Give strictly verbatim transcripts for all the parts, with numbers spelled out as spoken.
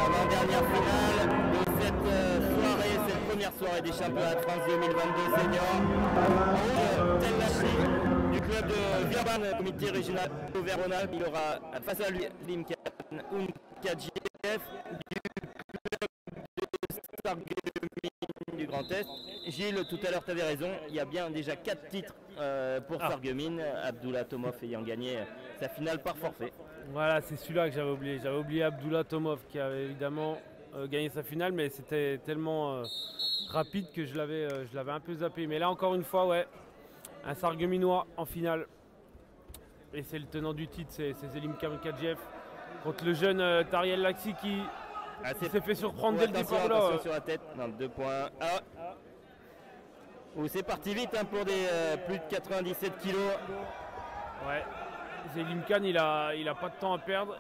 Avant-dernière finale de cette euh, soirée, cette première soirée des championnats de France deux mille vingt-deux seniors. En Tel Lachi du club de Virban, comité régional Auvergne-Rhône-Alpes. Il aura face à lui Limcan Unkadjev du club de Sarreguemines du Grand Est. Gilles, tout à l'heure tu avais raison, il y a bien déjà quatre titres euh, pour ah. Sarreguemines, Abdullah Tomov ayant gagné sa finale par forfait. Voilà, c'est celui-là que j'avais oublié. J'avais oublié Abdullah Tomov qui avait évidemment euh, gagné sa finale, mais c'était tellement euh, rapide que je l'avais euh, je l'avais un peu zappé. Mais là, encore une fois, ouais, un Sarregueminois en finale. Et c'est le tenant du titre, c'est Zelim Kamikadjev contre le jeune euh, Tariel Laxi qui, ah, qui s'est fait surprendre dès le départ. Attention sur la tête, non, deux points. Ah. Oh, c'est parti vite hein, pour des euh, plus de quatre-vingt-dix-sept kilos. Ouais. Zelim Khan, il a, il a pas de temps à perdre.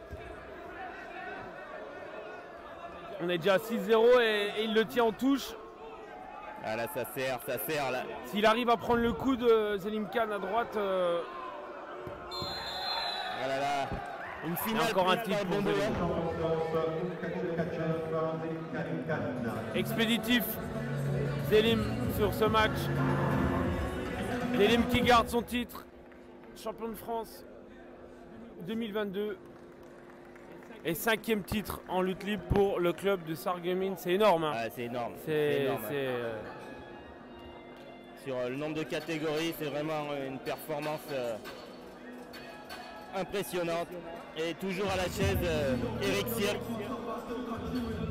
On est déjà à six zéro et, et il le tient en touche. Ah là, ça sert, ça sert là. S'il arrive à prendre le coup de Zelim Khan à droite. Euh... Ah là là, une finale. Encore un titre pour Zelim. Expéditif Zelim sur ce match. Zelim qui garde son titre. Champion de France deux mille vingt-deux et cinquième titre en lutte libre pour le club de Sarreguemines. C'est énorme. Hein. Ah, c'est énorme. C'est énorme. Euh... Sur le nombre de catégories, c'est vraiment une performance euh, impressionnante. Et toujours à la chaise, euh, Eric Sierck.